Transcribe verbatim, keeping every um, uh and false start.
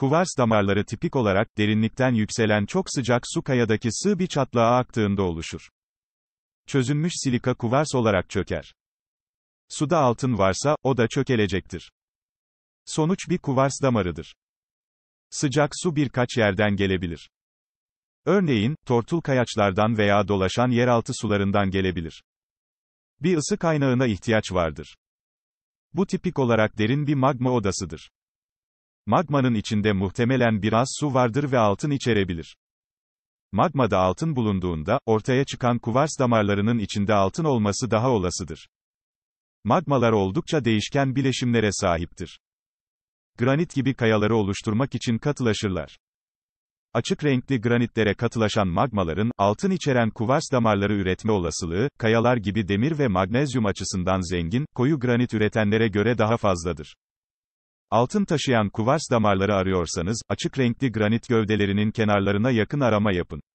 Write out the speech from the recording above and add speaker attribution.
Speaker 1: Kuvars damarları tipik olarak, derinlikten yükselen çok sıcak su kayadaki sığ bir çatlağa aktığında oluşur. Çözünmüş silika kuvars olarak çöker. Suda altın varsa, o da çökelecektir. Sonuç bir kuvars damarıdır. Sıcak su birkaç yerden gelebilir. Örneğin, tortul kayaçlardan veya dolaşan yeraltı sularından gelebilir. Bir ısı kaynağına ihtiyaç vardır. Bu tipik olarak derin bir magma odasıdır. Magmanın içinde muhtemelen biraz su vardır ve altın içerebilir. Magmada altın bulunduğunda, ortaya çıkan kuvars damarlarının içinde altın olması daha olasıdır. Magmalar oldukça değişken bileşimlere sahiptir. Granit gibi kayaları oluşturmak için katılaşırlar. Açık renkli granitlere katılaşan magmaların, altın içeren kuvars damarları üretme olasılığı, kayalar gibi demir ve magnezyum açısından zengin, koyu granit üretenlere göre daha fazladır. Altın taşıyan kuvars damarları arıyorsanız, açık renkli granit gövdelerinin kenarlarına yakın arama yapın.